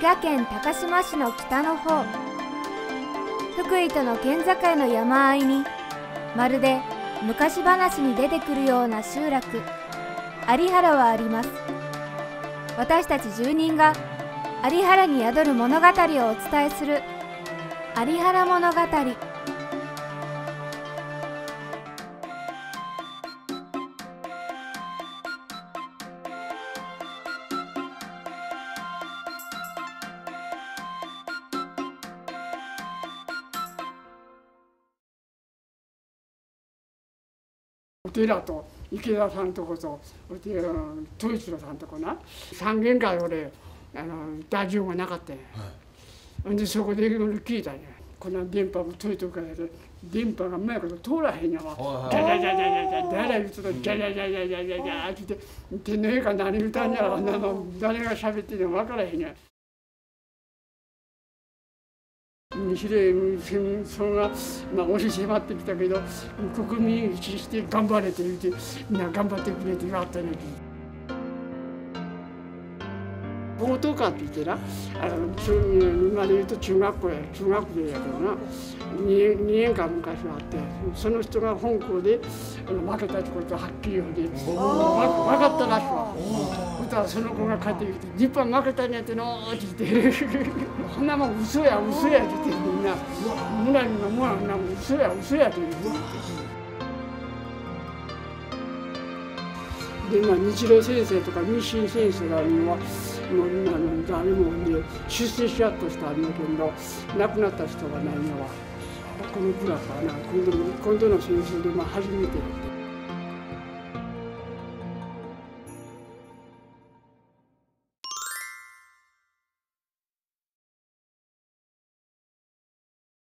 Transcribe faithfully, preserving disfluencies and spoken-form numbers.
賀県高島市の北の方、福井との県境の山あいに、まるで昔話に出てくるような集落、有原はあります。私たち住人が有原に宿る物語をお伝えする有原物語。 お寺と池田さんとこと統一郎さんとこな三軒会俺あの打順がなかったんや、はい、でそこで聞いたんや。こんな電波も取いとかやで電波がうまいこと通らへんやわ。ジャジャジャジャジャジャ誰言うとジャジャジャジャジャジャジャジャって天皇陛下何言うたんやろ、誰が喋ってるの分からへんや。比例戦争が、まあ、押し迫ってきたけど国民一致して頑張れと言ってみんな頑張ってくれてよかったね。冒頭館って言ってな、あの今で言うと中学校や中学校やけどな 2, 2年間昔はあって、その人が本校で負けたってことははっきり言うて分かったらしいわ。そしたらその子が帰ってきて「日本負けたんやっての」って言って「こんなもん嘘や嘘や」って言ってみんな「村にのもんは嘘や嘘や」って言って。でまあ、日露先生とか日清先生がいうのはもうみんなの誰もね出世しやっとしたんだけど亡くなった人がないのはこのクラスはな今度の今度の戦争でまあ初めて。